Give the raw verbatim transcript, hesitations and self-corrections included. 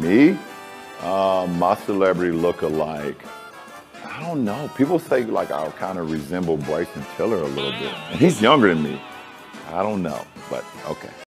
Me, uh, my celebrity look-alike. I don't know. People say like I kind of resemble Bryson Tiller a little bit, and he's younger than me. I don't know, but okay.